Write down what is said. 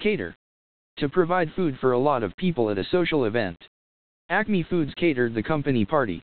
Cater. To provide food for a lot of people at a social event. Acme Foods catered the company party.